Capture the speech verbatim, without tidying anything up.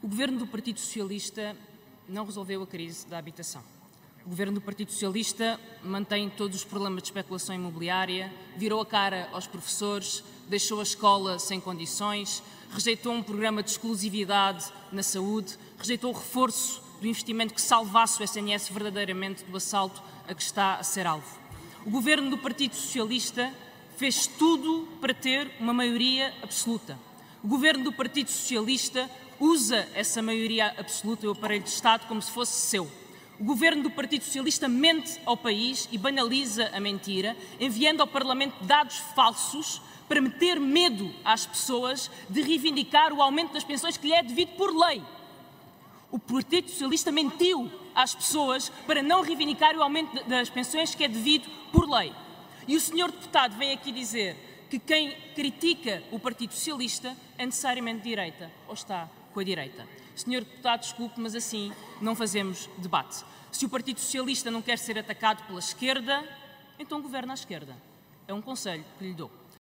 O governo do Partido Socialista não resolveu a crise da habitação. O governo do Partido Socialista mantém todos os problemas de especulação imobiliária, virou a cara aos professores, deixou a escola sem condições, rejeitou um programa de exclusividade na saúde, rejeitou o reforço do investimento que salvasse o S N S verdadeiramente do assalto a que está a ser alvo. O governo do Partido Socialista fez tudo para ter uma maioria absoluta. O governo do Partido Socialista usa essa maioria absoluta e o aparelho de Estado como se fosse seu. O governo do Partido Socialista mente ao país e banaliza a mentira, enviando ao Parlamento dados falsos para meter medo às pessoas de reivindicar o aumento das pensões que lhe é devido por lei. O Partido Socialista mentiu às pessoas para não reivindicar o aumento das pensões que é devido por lei. E o senhor deputado vem aqui dizer que quem critica o Partido Socialista é necessariamente de direita, ou está com a direita. senhor deputado, desculpe, mas assim não fazemos debate. Se o Partido Socialista não quer ser atacado pela esquerda, então governa à esquerda. É um conselho que lhe dou.